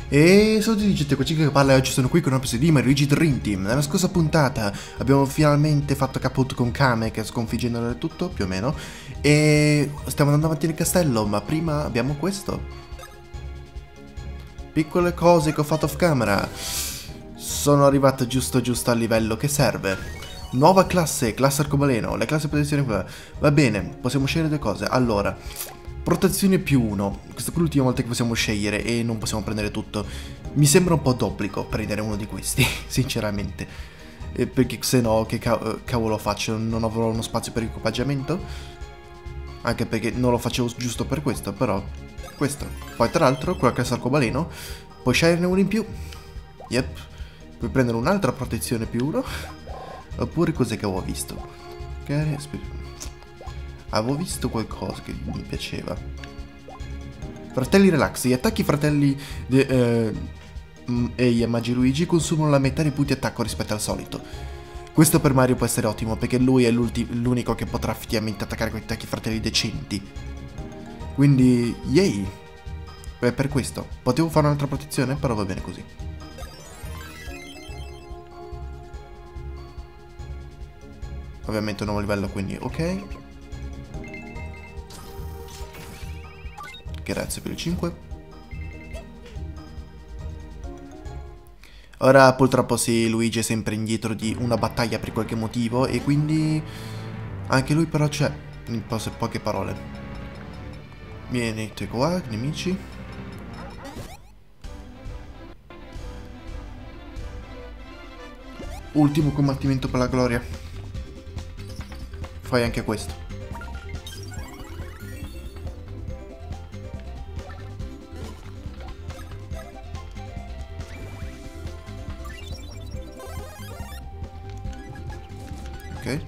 E saluti di gente qua che parla, oggi sono qui con un episodio di Luigi Dream Team. Nella scorsa puntata abbiamo finalmente fatto caput con Kame, che sconfiggendolo del tutto, più o meno. E stiamo andando avanti nel castello, ma prima abbiamo questo. Piccole cose che ho fatto off camera. Sono arrivato giusto al livello che serve. Nuova classe arcobaleno, le classi protezione qua. Va bene, possiamo scegliere due cose. Allora, protezione più 1. Questa è l'ultima volta che possiamo scegliere e non possiamo prendere tutto. Mi sembra un po' d'obbligo prendere uno di questi, sinceramente. Perché se no, che cavolo faccio? Non avrò uno spazio per equipaggiamento? Anche perché non lo facevo giusto per questo, però questo. Poi tra l'altro, con la classe arcobaleno, puoi sceglierne uno in più. Yep. Puoi prendere un'altra protezione più 1. Oppure cos'è che avevo visto? Avevo visto qualcosa che mi piaceva. Fratelli relax. Gli attacchi fratelli e gli Magi Luigi consumano la metà dei punti attacco rispetto al solito. Questo per Mario può essere ottimo perché lui è l'unico che potrà effettivamente attaccare con gli attacchi fratelli decenti. Quindi, yay! Per questo. Potevo fare un'altra protezione, però va bene così. Ovviamente un nuovo livello, quindi ok. Grazie per il 5. Ora purtroppo sì, Luigi è sempre indietro di una battaglia per qualche motivo e quindi anche lui però c'è, in poche parole. Venite qua, nemici. Ultimo combattimento per la gloria. Fai anche questo. Ok.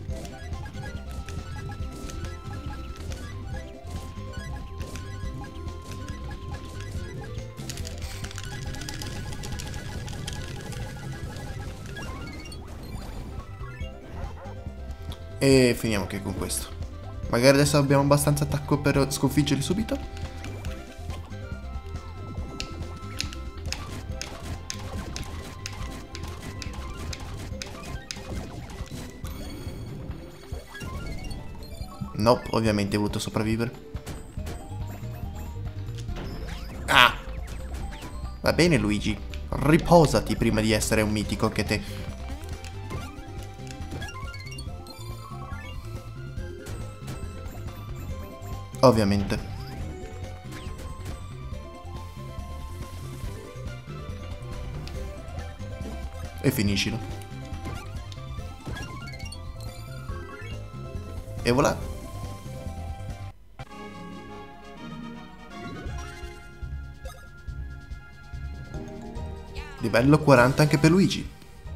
E finiamo anche con questo. Magari adesso abbiamo abbastanza attacco per sconfiggerli subito. Nope, ovviamente ho voluto sopravvivere. Ah! Va bene Luigi, riposati prima di essere un mitico che te. Ovviamente. E finiscilo. E voilà. Livello 40 anche per Luigi.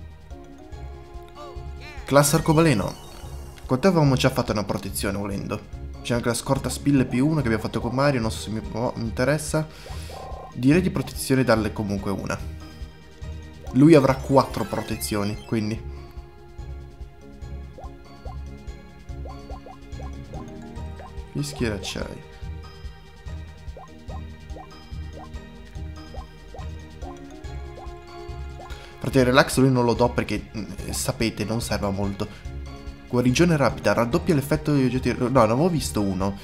Classe arcobaleno. Con te avevamo già fatto una protezione volendo. C'è anche la scorta spille più 1 che abbiamo fatto con Mario, non so se mi interessa. Direi di protezione darle comunque una. Lui avrà 4 protezioni, quindi. Fischi e acciai. Fratello relax lui non lo do perché, sapete, non serve a molto. Guarigione rapida, raddoppia l'effetto degli oggetti. No, ne avevo visto uno.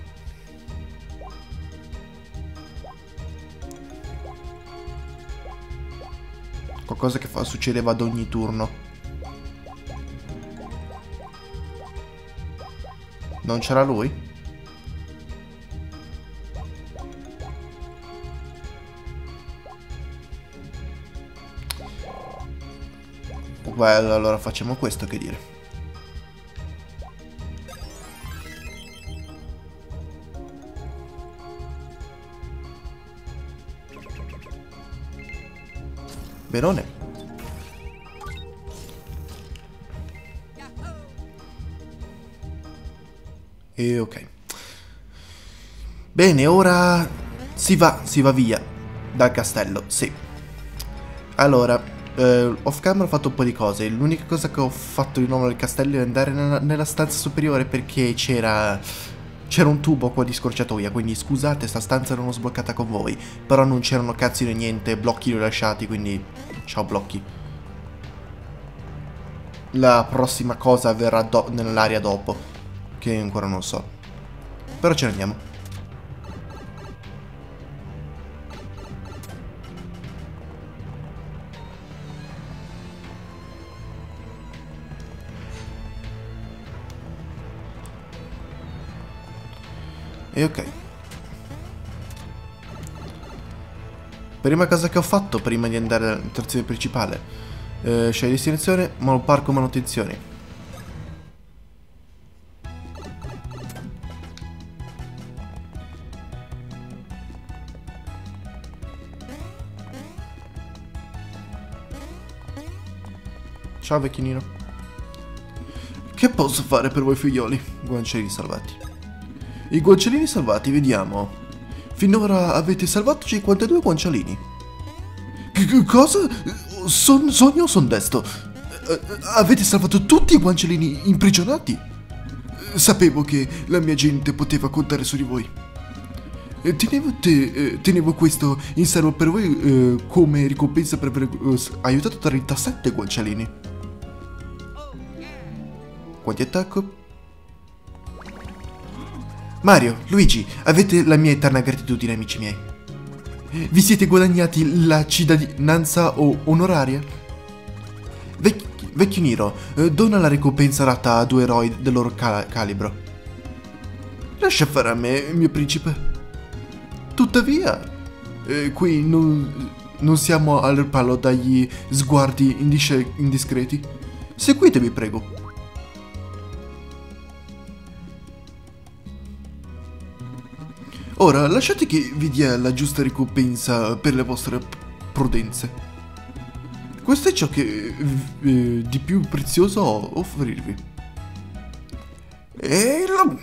Qualcosa che succedeva ad ogni turno. Non c'era lui? Well, allora facciamo questo, che dire. Benone. E ok. Bene, ora si va via dal castello, sì. Allora, off camera ho fatto un po' di cose. L'unica cosa che ho fatto di nuovo nel castello è andare nella stanza superiore perché c'era C'era un tubo qua di scorciatoia, quindi scusate, sta stanza non l'ho sbloccata con voi. Però non c'erano cazzi né niente, blocchi li ho lasciati, quindi ciao blocchi. La prossima cosa verrà nell'area dopo, che ancora non so. Però ce ne andiamo. E ok. Prima cosa che ho fatto prima di andare all'attrazione principale. Scegli destinazione, parco manutenzioni. Ciao vecchino. Che posso fare per voi figlioli? Guancialini salvati. I guancialini salvati, vediamo. Finora avete salvato 52 guancialini. Cosa? Sogno o son desto? Avete salvato tutti i guancialini imprigionati? Sapevo che la mia gente poteva contare su di voi. Tenevo questo in serbo per voi come ricompensa per aver aiutato 37 guancialini. Quanti attacco? Mario, Luigi, avete la mia eterna gratitudine, amici miei. Vi siete guadagnati la cittadinanza onoraria? Vecchio Niro, dona la ricompensa data a 2 eroi del loro calibro. Lascia fare a me, mio principe. Tuttavia, qui non siamo al ripallo dagli sguardi indiscreti. Seguitemi, prego. Ora, lasciate che vi dia la giusta ricompensa per le vostre prudenze. Questo è ciò che di più prezioso ho a offrirvi. E la...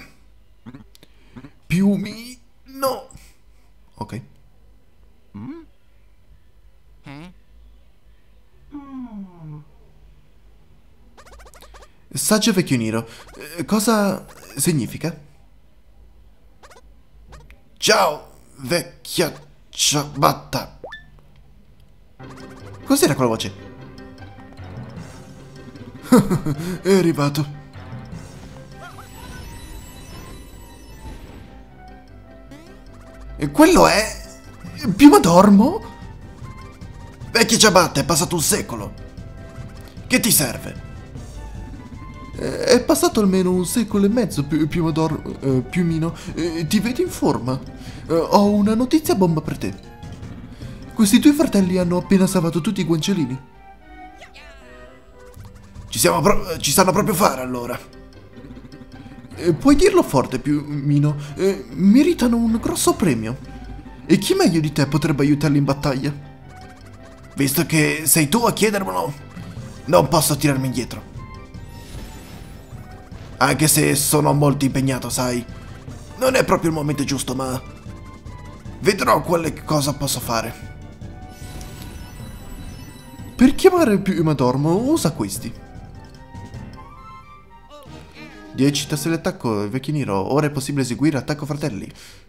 piumino. Ok. Saggio vecchio Niro, cosa significa? Ciao, vecchia ciabatta. Cos'era quella voce? È arrivato. E quello è... Piuma d'Ormo? Vecchia ciabatta, è passato un secolo. Che ti serve? È passato almeno un secolo e mezzo, Piumino. Ti vedi in forma? Ho una notizia bomba per te. Questi tuoi fratelli hanno appena salvato tutti i guancialini. Ci stanno proprio a fare, allora. Puoi dirlo forte, Piumino. Meritano un grosso premio. E chi meglio di te potrebbe aiutarli in battaglia? Visto che sei tu a chiedermelo, non posso tirarmi indietro. Anche se sono molto impegnato, sai. Non è proprio il momento giusto, ma... vedrò cosa posso fare. Per chiamare Piuma d'Ormo, usa questi. 10 tasselli d'attacco, vecchio Niro. Ora è possibile eseguire attacco fratelli.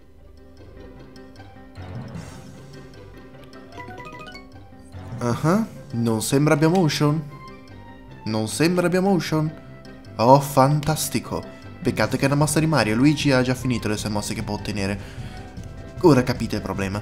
Non sembra abbia motion. Non sembra abbia motion. Oh, fantastico. Peccato che è una mossa di Mario. Luigi ha già finito le sue mosse che può ottenere. Ora capite il problema.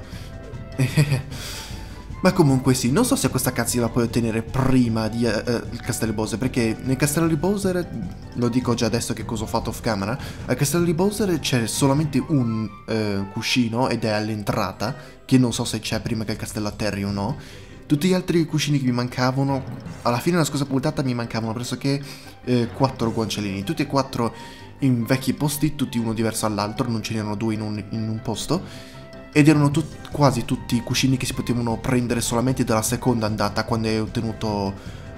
Ma comunque sì, non so se questa cazzina la puoi ottenere prima di il castello di Bowser, perché nel castello di Bowser, lo dico già adesso che cosa ho fatto off camera, al castello di Bowser c'è solamente un cuscino ed è all'entrata, che non so se c'è prima che il castello atterri o no. Tutti gli altri cuscini che mi mancavano, alla fine della scorsa puntata mi mancavano pressoché 4 guancialini, tutti e 4 in vecchi posti, tutti uno diverso all'altro, non ce n'erano 2 in un posto, ed erano quasi tutti cuscini che si potevano prendere solamente dalla seconda andata, quando hai ottenuto,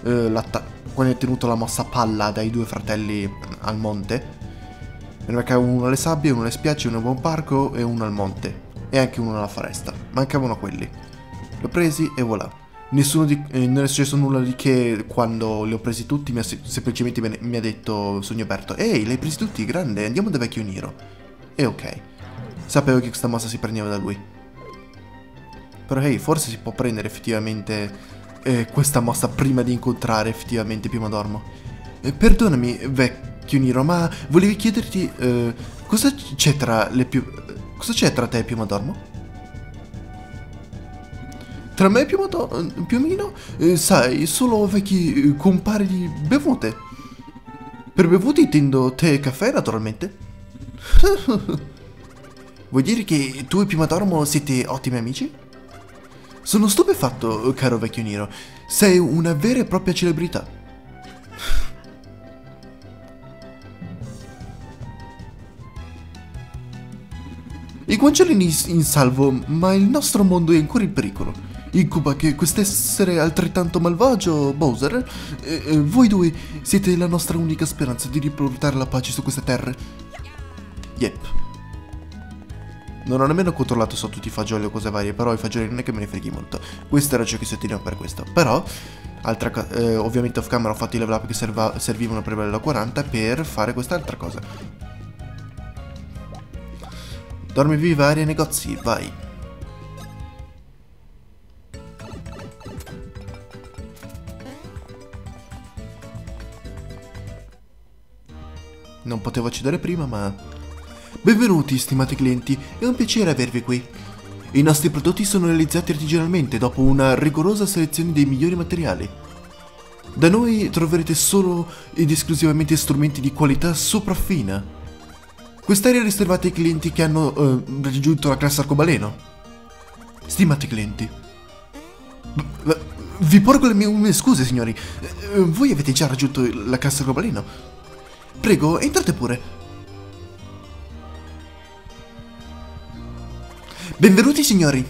la mossa palla dai 2 fratelli al monte. Me ne mancava uno alle sabbie, uno alle spiagge, uno al buon parco e uno al monte, e anche uno alla foresta. Mancavano quelli. L'ho presi e voilà. Non è successo nulla di che quando li ho presi tutti, semplicemente mi ha detto Sogno Aperto: ehi, li hai presi tutti? Grande, andiamo da vecchio Niro. E ok. Sapevo che questa mossa si prendeva da lui. Però hey, forse si può prendere effettivamente questa mossa prima di incontrare effettivamente Pimodormo. Perdonami, vecchio Niro, ma volevi chiederti cosa c'è tra cosa c'è tra te e Pimodormo? Tra me e Piumino, sai, solo vecchi compari di bevute. Per bevuti intendo tè e caffè, naturalmente. Vuoi dire che tu e Pimodormo siete ottimi amici? Sono stupefatto, caro vecchio Niro. Sei una vera e propria celebrità. I guanciali in salvo, ma il nostro mondo è ancora in pericolo. Incuba che quest'essere altrettanto malvagio, Bowser, voi due siete la nostra unica speranza di riportare la pace su queste terre. Yep. Non ho nemmeno controllato se ho tutti i fagioli o cose varie, però i fagioli non è che me ne freghi molto. Questo era ciò che sottolineavo per questo. Però, ovviamente off camera ho fatto i level up che servivano per livello 40 per fare quest'altra cosa. Dormi viva vari negozi, vai. Non potevo accedere prima, ma... Benvenuti, stimati clienti, è un piacere avervi qui. I nostri prodotti sono realizzati artigianalmente dopo una rigorosa selezione dei migliori materiali. Da noi troverete solo ed esclusivamente strumenti di qualità sopraffina. Quest'area è riservata ai clienti che hanno raggiunto la classe arcobaleno. Stimati clienti. Vi porgo le mie scuse, signori. Voi avete già raggiunto la classe arcobaleno? Prego, entrate pure. Benvenuti signori!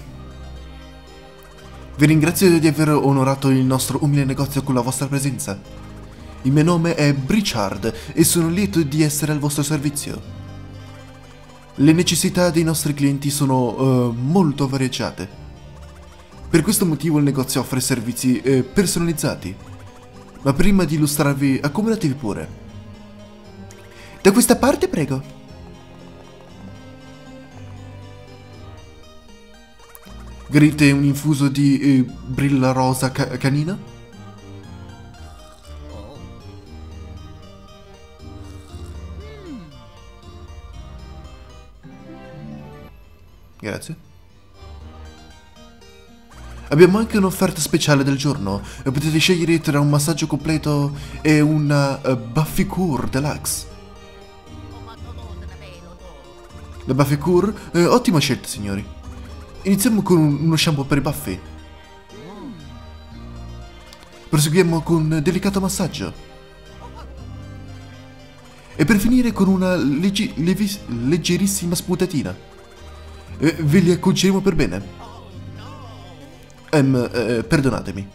Vi ringrazio di aver onorato il nostro umile negozio con la vostra presenza. Il mio nome è Brichard e sono lieto di essere al vostro servizio. Le necessità dei nostri clienti sono molto variegate. Per questo motivo il negozio offre servizi personalizzati. Ma prima di illustrarvi, accomodatevi pure. Da questa parte, prego. Gradite un infuso di brilla rosa canina? Grazie. Abbiamo anche un'offerta speciale del giorno. Potete scegliere tra un massaggio completo e una Buffy Cure Deluxe. La Buffy Cure? Ottima scelta, signori. Iniziamo con uno shampoo per i baffi. Proseguiamo con un delicato massaggio. E per finire con una leggerissima sputatina. Ve li acconceremo per bene. Perdonatemi.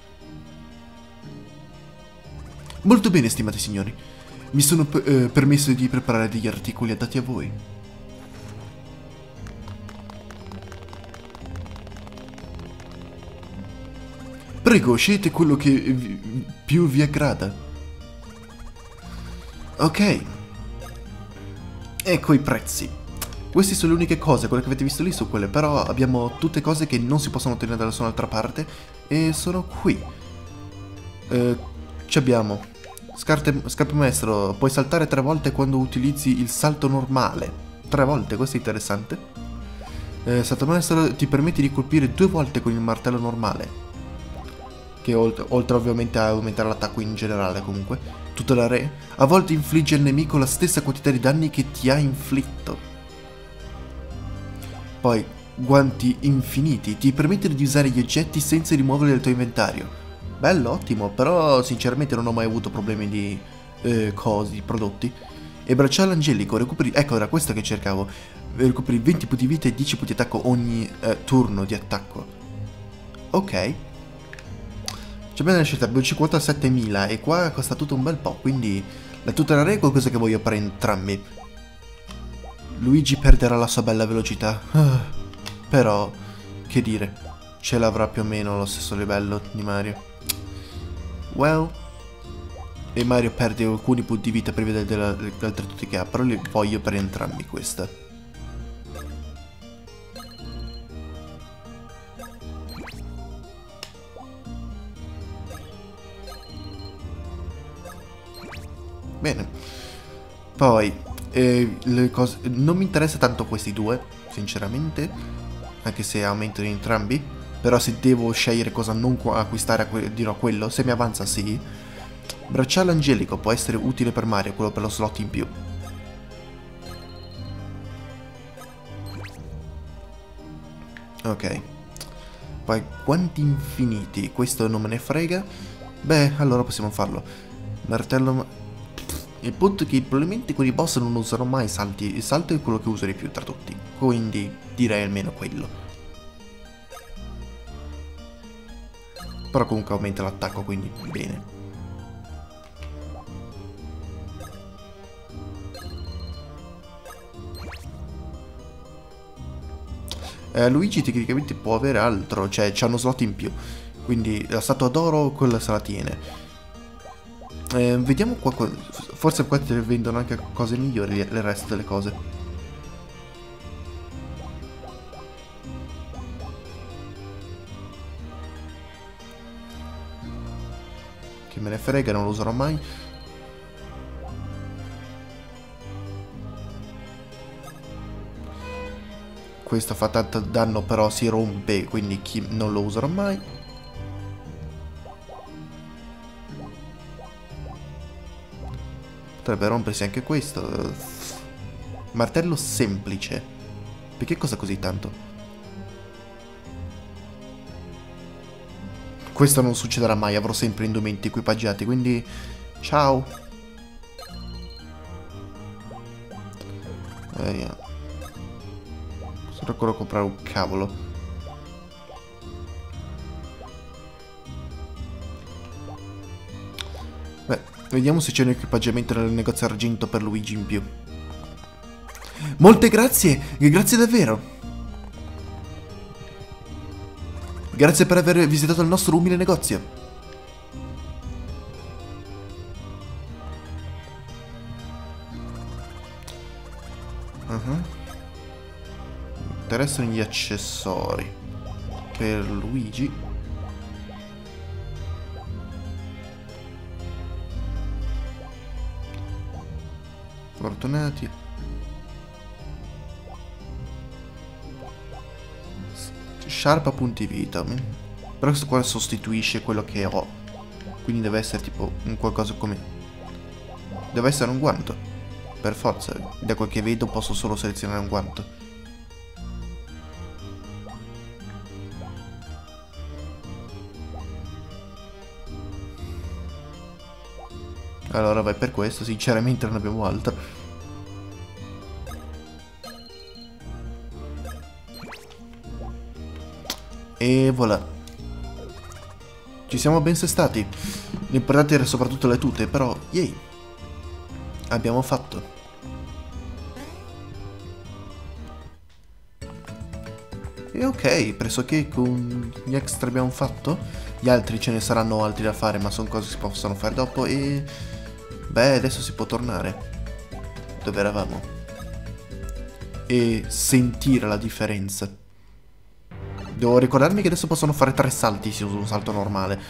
Molto bene, stimati signori. Mi sono permesso di preparare degli articoli adatti a voi. Prego, scegliete quello che più vi aggrada. Ok. Ecco i prezzi. Queste sono le uniche cose, quelle che avete visto lì sono quelle, però abbiamo tutte cose che non si possono ottenere da nessun'altra parte e sono qui. Ci abbiamo scarpe maestro, puoi saltare 3 volte quando utilizzi il salto normale. 3 volte, questo è interessante. Salto maestro ti permette di colpire 2 volte con il martello normale. Che oltre ovviamente a aumentare l'attacco in generale comunque. Tutela re, a volte infligge al nemico la stessa quantità di danni che ti ha inflitto. Poi, guanti infiniti, ti permettono di usare gli oggetti senza rimuoverli dal tuo inventario. Bello, ottimo, però sinceramente non ho mai avuto problemi di prodotti. E bracciale angelico, recuperi, ecco era questo che cercavo. Recuperi 20 punti vita e 10 punti di attacco ogni turno di attacco. Ok. Abbiamo una scelta, abbiamo 57.000 e qua costa tutto un bel po', quindi la tutela re è qualcosa che voglio per entrambi. Luigi perderà la sua bella velocità, però, che dire, ce l'avrà più o meno allo stesso livello di Mario. Well, e Mario perde alcuni punti vita per vedere delle altre tutte che ha, però li voglio per entrambi questa. Bene. Poi, le cose... non mi interessa tanto questi due, sinceramente, anche se aumentano entrambi. Però se devo scegliere cosa non acquistare, dirò quello. Se mi avanza, sì. Bracciale angelico può essere utile per Mario, quello per lo slot in più. Ok. Poi guanti infiniti, questo non me ne frega. Beh, allora possiamo farlo. Martello... Il punto è che probabilmente con i boss non userò mai i salti. Il salto è quello che uso di più tra tutti. Quindi direi almeno quello. Però comunque aumenta l'attacco, quindi bene. Luigi tecnicamente può avere altro, cioè c'ha uno slot in più. Quindi la statua d'oro, quella se la tiene. Vediamo qua, forse qua ti vendono anche cose migliori il resto delle cose. Che me ne frega, non lo userò mai. Questo fa tanto danno, però si rompe, quindi non lo userò mai. Potrebbe rompersi anche questo. Martello semplice. Perché cosa così tanto? Questo non succederà mai, avrò sempre indumenti equipaggiati, quindi... Ciao! Posso ancora comprare un cavolo. Beh, vediamo se c'è un equipaggiamento nel negozio argento per Luigi in più. Molte grazie! Grazie davvero! Grazie per aver visitato il nostro umile negozio. Interessano gli accessori per Luigi. Fortunati. Sciarpa punti vita. Però questo qua sostituisce quello che ho. Quindi deve essere tipo un qualcosa come... Deve essere un guanto. Per forza. Da quel che vedo posso solo selezionare un guanto. Allora vai per questo. Sinceramente non abbiamo altro. E voilà. Ci siamo ben sestati. L'importante era soprattutto le tute, però, yay. Abbiamo fatto. E ok, pressoché con gli extra abbiamo fatto. Gli altri ce ne saranno altri da fare, ma sono cose che si possono fare dopo e... Beh, adesso si può tornare dove eravamo. E sentire la differenza. Devo ricordarmi che adesso possono fare 3 salti se uso un salto normale.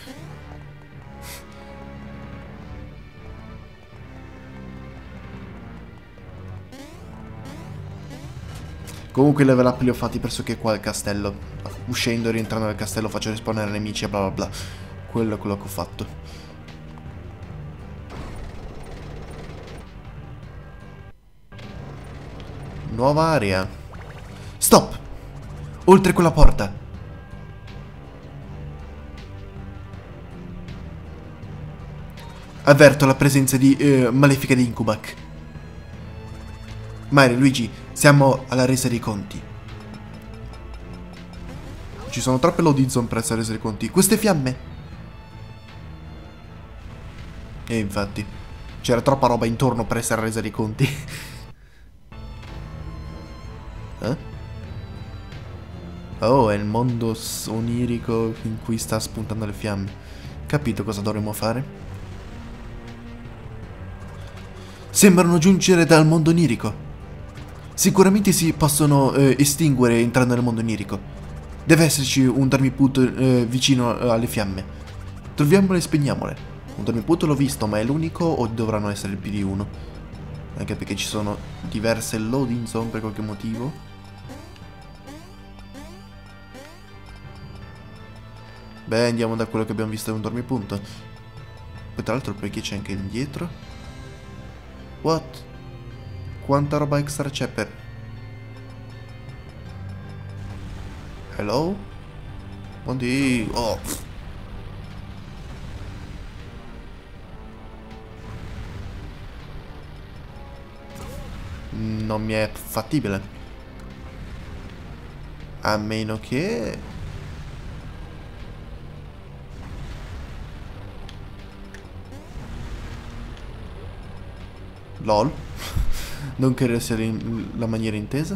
Comunque i level up li ho fatti pressoché qua al castello. Uscendo e rientrando nel castello faccio respawnare nemici e bla bla bla. Quello è quello che ho fatto. Nuova area. Stop! Oltre quella porta. Avverto la presenza di malefica di Incubac. Mario, Luigi, siamo alla resa dei conti. Ci sono troppe loading zone per essere resa dei conti. Queste fiamme. E infatti, c'era troppa roba intorno per essere resa dei conti. Oh, è il mondo onirico in cui sta spuntando le fiamme. Capito cosa dovremmo fare? Sembrano giungere dal mondo onirico. Sicuramente si possono estinguere entrando nel mondo onirico. Deve esserci un Darmiput vicino alle fiamme. Troviamole e spegniamole. Un dormipunto l'ho visto, ma è l'unico o dovranno essere più di uno? Anche perché ci sono diverse loading zone per qualche motivo. Beh, andiamo da quello che abbiamo visto in un dormipunto. Poi tra l'altro perché c'è anche indietro? What? Quanta roba extra c'è per... Hello? Oddio... Oh... Non mi è fattibile. A meno che... LOL. Non credo sia la maniera intesa.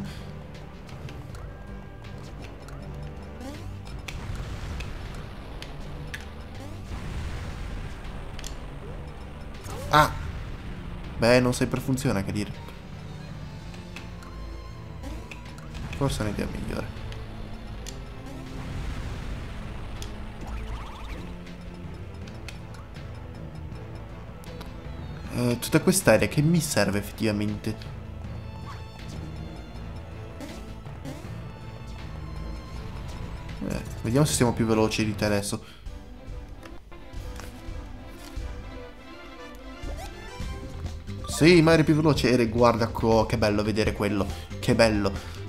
Ah! Beh, non sempre funziona, che dire. Forse è un'idea migliore. Tutta quest'area che mi serve effettivamente? Vediamo se siamo più veloci di te adesso. Sì, ma eri più veloce. Guarda che bello vedere quello. Che bello.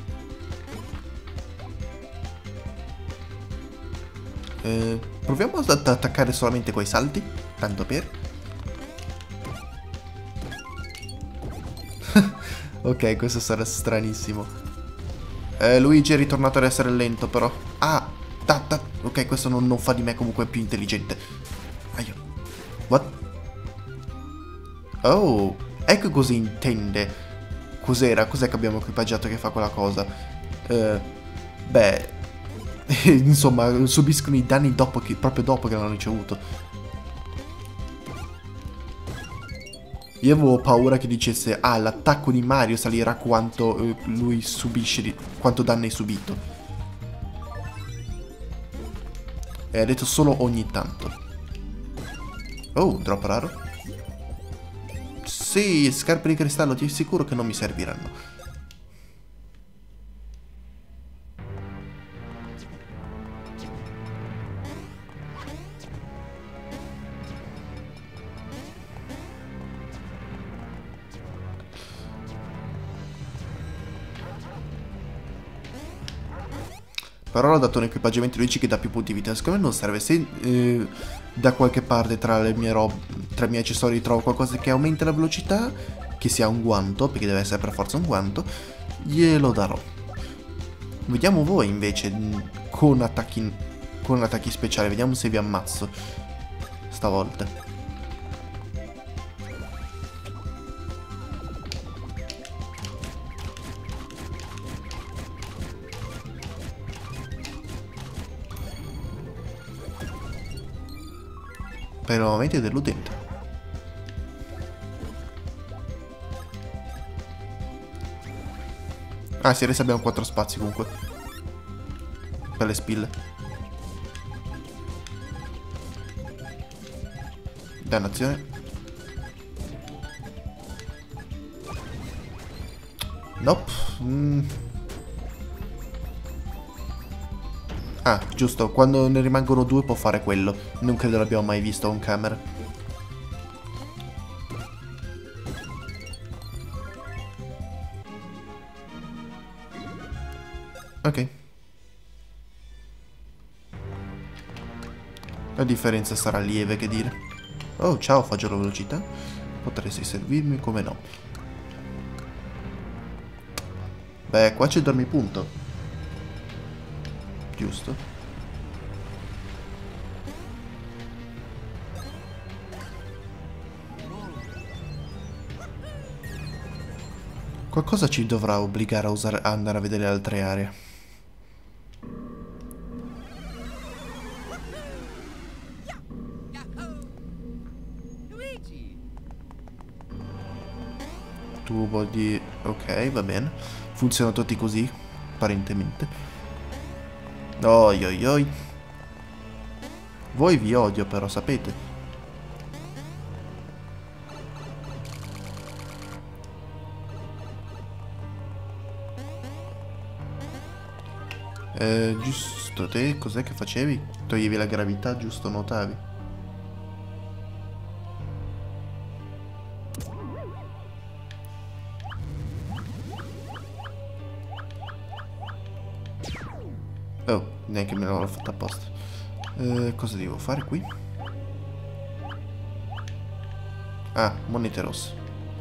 Proviamo ad attaccare solamente quei salti. Tanto per. Ok, questo sarà stranissimo. Luigi è ritornato ad essere lento però. Ah, ok, questo non fa di me comunque più intelligente. Aio. What? Oh, ecco cosa intende. Cos'era? Cos'è che abbiamo equipaggiato che fa quella cosa? Beh, insomma, subiscono i danni proprio dopo che l'hanno ricevuto. Io avevo paura che dicesse, ah, l'attacco di Mario salirà quanto lui subisce, quanto danno hai subito. E ha detto solo ogni tanto. Oh, drop raro. Sì, scarpe di cristallo, ti assicuro che non mi serviranno. Però ho dato un equipaggiamento Luigi che dà più punti vita. Secondo me non serve. Se da qualche parte tra i miei accessori trovo qualcosa che aumenta la velocità, che sia un guanto, perché deve essere per forza un guanto, glielo darò. Vediamo voi invece con attacchi speciali. Vediamo se vi ammazzo stavolta. Per il momento è deludente. Ah sì, adesso abbiamo 4 spazi comunque. Per le spille. Dannazione. Nope. Ah, giusto, quando ne rimangono 2 può fare quello. Non credo l'abbiamo mai visto on camera. Ok. La differenza sarà lieve, che dire. Oh, ciao, faggio velocità. Potresti servirmi, come no. Beh, qua c'è il dormipunto. Giusto. Qualcosa ci dovrà obbligare a andare a vedere altre aree. Tubo di... ok, va bene. Funzionano tutti così, apparentemente. Oi oi oi. Voi vi odio però, sapete. Giusto, te cos'è che facevi? Toglievi la gravità, giusto? Notavi? Oh, neanche me l'ho fatta apposta. Cosa devo fare qui? Ah, monete rosse.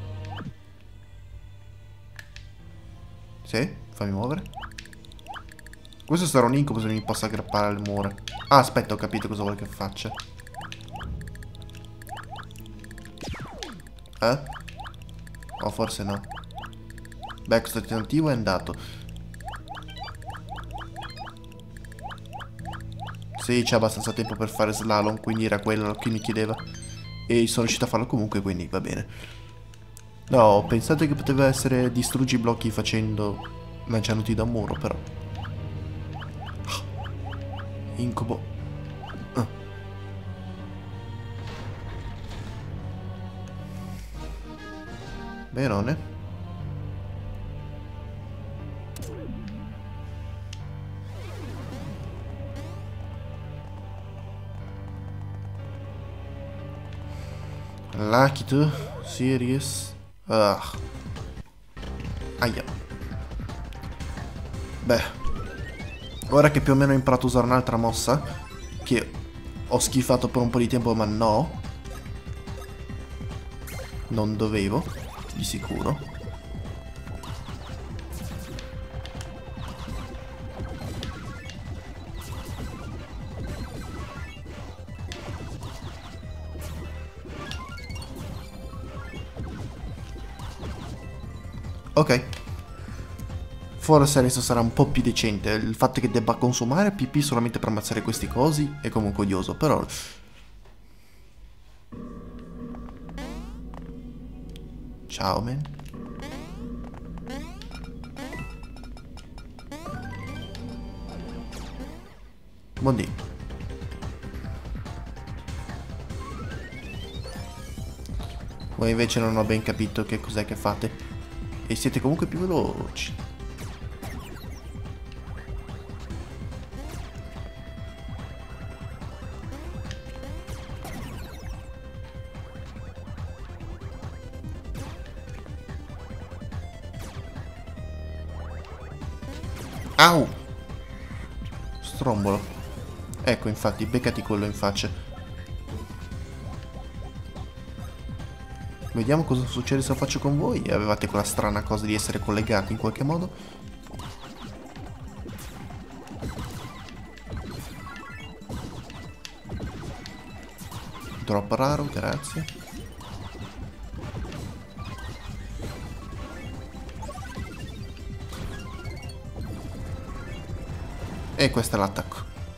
Sì, fammi muovere. Questo sarà un incubo se mi posso aggrappare al muro. Ah, aspetta, ho capito cosa vuole che faccia. O forse no. Beh, questo tentativo è andato. Sì, c'è abbastanza tempo per fare slalom, quindi era quello che mi chiedeva. E sono riuscito a farlo comunque, quindi va bene. No, pensate che poteva essere distruggi i blocchi facendo lanciandoti da un muro, però. Incubo. Benone. Lucky tu? Serious? Ah. Aia. Beh. Ora che più o meno ho imparato a usare un'altra mossa, che ho schifato per un po' di tempo, ma no. Non dovevo, di sicuro. Ok. Forse adesso sarà un po' più decente. Il fatto che debba consumare PP solamente per ammazzare questi cosi è comunque odioso, però... Ciao, man. Buondì. Voi invece non ho ben capito che cos'è che fate. E siete comunque più veloci. Au! Strombolo. Ecco, infatti, beccati quello in faccia. Vediamo cosa succede se lo faccio con voi. Avevate quella strana cosa di essere collegati in qualche modo? Troppo raro, grazie. E questo è l'attacco.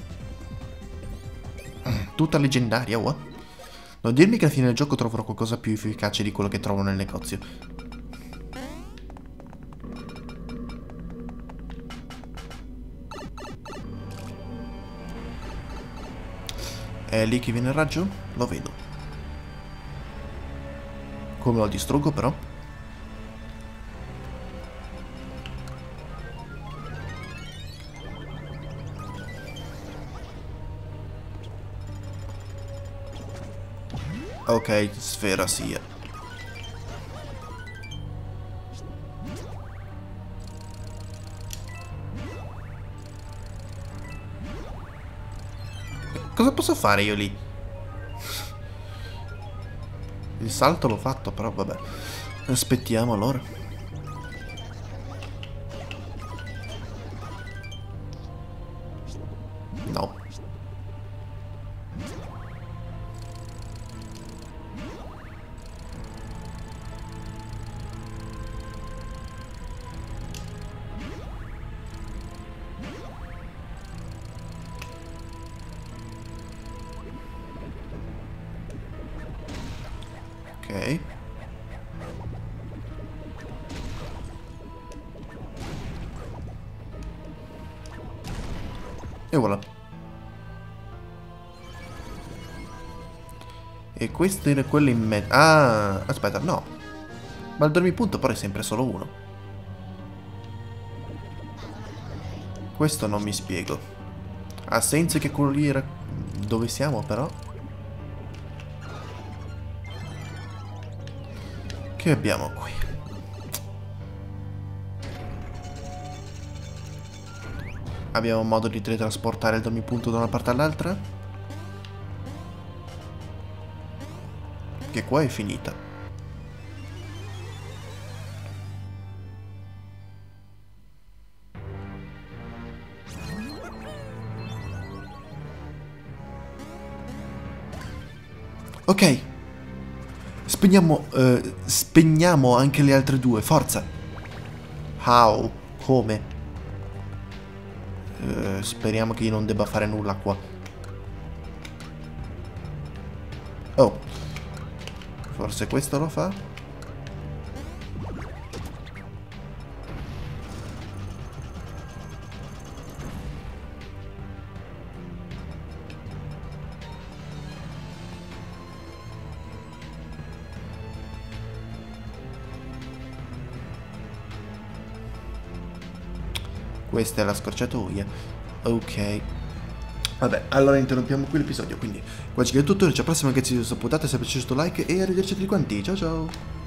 Tutta leggendaria, what? Non dirmi che alla fine del gioco troverò qualcosa più efficace di quello che trovo nel negozio. È lì che viene il raggio? Lo vedo. Come lo distruggo però? Ok, sfera sia. Cosa posso fare io lì? Il salto l'ho fatto, però vabbè. Aspettiamo allora. No. Ok. E voilà. E questo era quello in mezzo. Ah, aspetta, no. Ma il dormipunto però è sempre solo uno. Questo non mi spiego. Ha senso che quello lì era... Dove siamo però? Che abbiamo qui? Abbiamo modo di teletrasportare il dormipunto da una parte all'altra? Che qua è finita. Ok. Spegniamo anche le altre due, forza. How? Come? Speriamo che io non debba fare nulla qua. Oh. Forse questo lo fa? Questa è la scorciatoia. Ok. Vabbè, allora interrompiamo qui l'episodio. Quindi, qua c'è tutto. Ci alla prossima, ragazzi, di questa puntata. Se vi è piaciuto, like e arrivederci a tutti quanti. Ciao ciao.